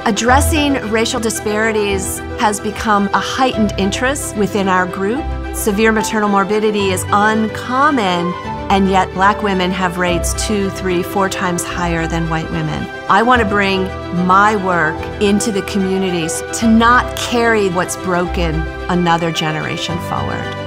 Addressing racial disparities has become a heightened interest within our group. Severe maternal morbidity is uncommon, and yet Black women have rates 2, 3, 4 times higher than white women. I want to bring my work into the communities to not carry what's broken another generation forward.